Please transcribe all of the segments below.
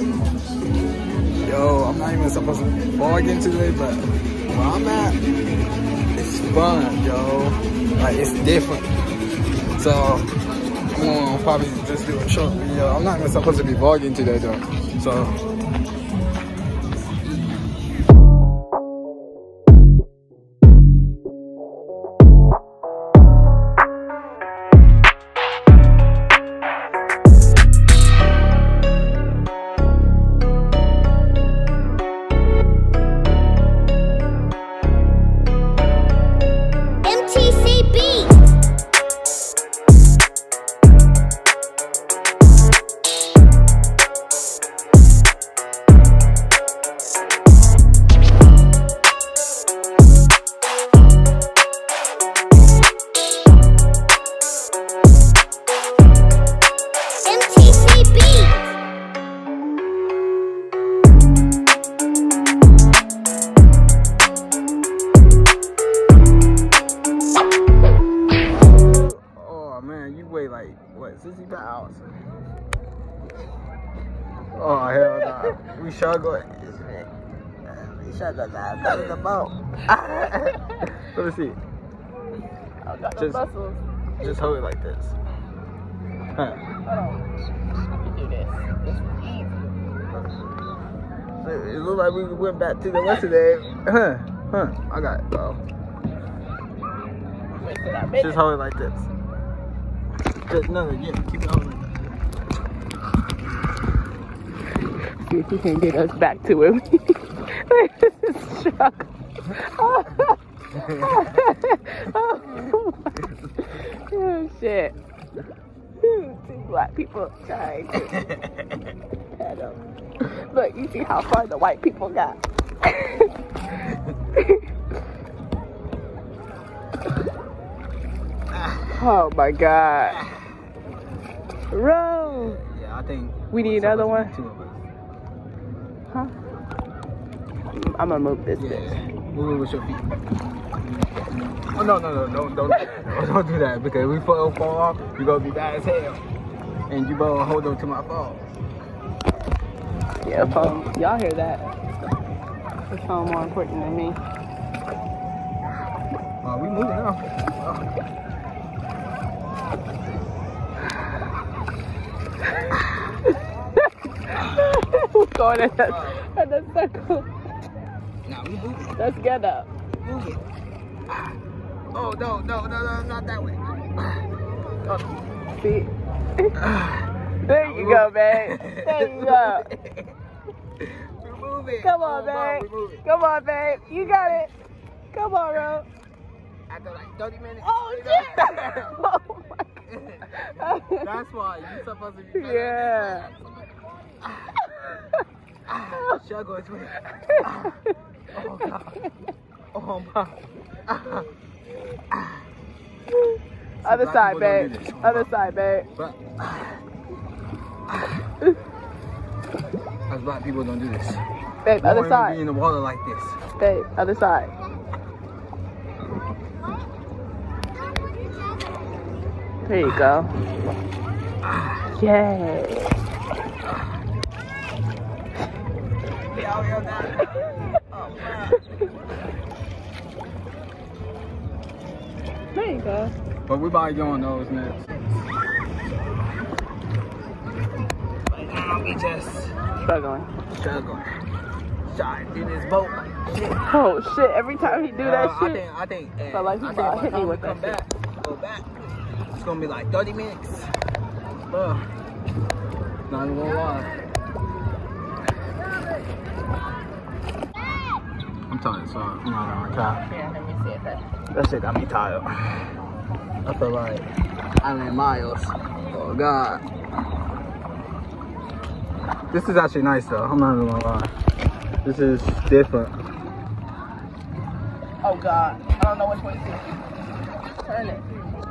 Yo, I'm not even supposed to vlog into today, but where I'm at, it's fun, yo. Like, it's different. So, I'm gonna probably just do a short video. I'm not even supposed to be vlogging today, though. So, like, what, 60 pounds? Oh, hell no. We shall go. We shall go down to the boat. Let me see. I got the muscles. Just hold it like this. Huh. Hold on. I can do this. This is easy. It looks like we went back to the yesterday. Huh. I got it, bro. Just hold it like this. No, yeah, keep it on. See if he can get us back to him. This is struggle. Oh shit. Two black people trying to head up. Look, you see how far the white people got. Oh my god. Row. Yeah, I think we need another one. Two of us. Huh? I'm gonna move this bitch. Move it with your feet. Oh no, don't do that. Don't do that, because if we fall off, you're gonna be bad as hell. And you better hold on to my phone. Yeah, phone. Y'all hear that? The phone more important than me. We moving now. We're going in the circle. Now we moving. Let's get up. Move it. Oh, no, not that way. Oh. See? There you go, babe. There you go. We're moving. Come on, babe. Come on, babe. You got it. Come on, Ro. After like 30 minutes. Oh, shit. Oh, my God. That's why you're supposed to be better. Yeah. Struggle is with. Oh, God. Oh, my. Other side, babe. Other side, babe. Us black people don't do this. Babe, other side. Be in the water like this. Babe, other side. There you go. Yay. There you go. But we about to go on those next. Right now we just struggling. Trying to do this boat like shit. Oh shit, every time he do that shit. I think so like he's about to hit me with that shit. Go back. It's gonna be like 30 minutes. Not even gonna lie. I'm tired, so I'm not gonna cry. Yeah, let me see it first. That shit got me tired. I feel like I'm in miles. Oh God. This is actually nice though, I'm not even gonna lie. This is different. Oh God, I don't know which way to do. Turn it.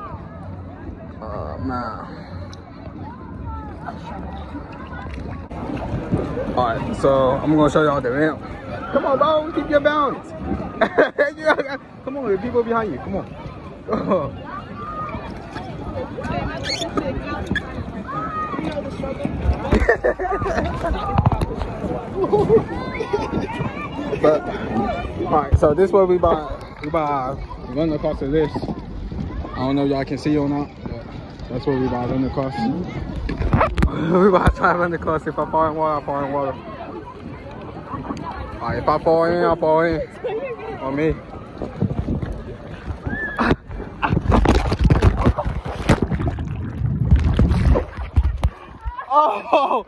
Oh man. Alright, so I'm gonna show y'all the ramp. Come on, bro, keep your balance. Come on, there are people behind you. Come on. But alright, so this way we buy run across to this. I don't know if y'all can see or not, but that's what we buy run across. We about to try to run across. If I fall in water, I fall in water. Alright, if I fall in, I fall in. On me. Oh!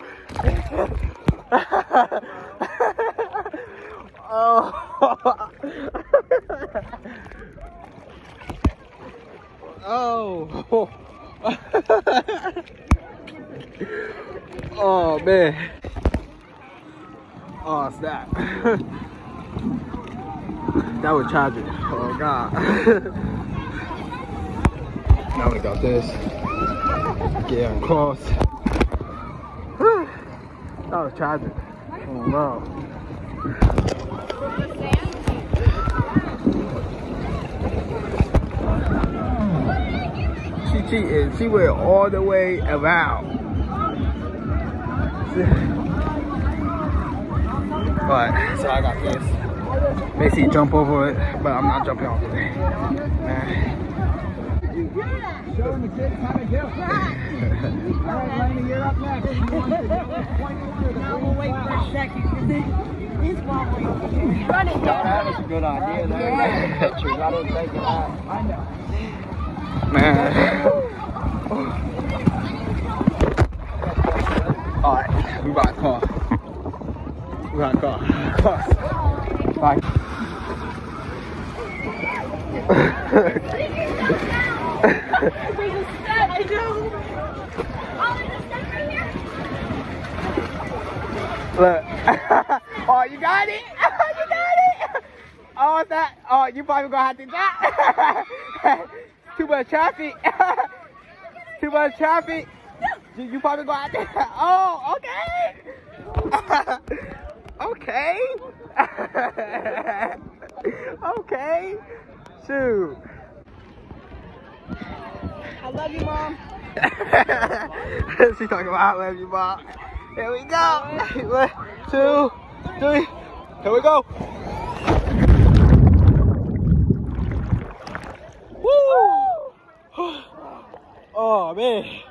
Oh! Oh! Oh man! Oh snap! That was tragic. Oh god! Now we got this. Get across. That was tragic. Oh no. She cheated. She went all the way around. Alright, so I got this. Basically jump over it, but I'm not jumping off of it. Showing the kids how to do it. Alright, Lana, you're up next. Now we'll wait for a second. He's wobbling. Run it down. That was a good idea there. Pictures, I didn't think of that. I know. Man. Alright, we got a car. We got a car. Bye. Look. Oh, you got it? You got it? Oh, what's that? Oh, you probably gonna have to drop. Too much traffic. Too much traffic. You probably gonna have to. Oh, okay. Okay. Okay. Shoot. I love you, Mom. She talking about I love you, Mom. Here we go. 1, 2, 3. Here we go. Woo! Oh man.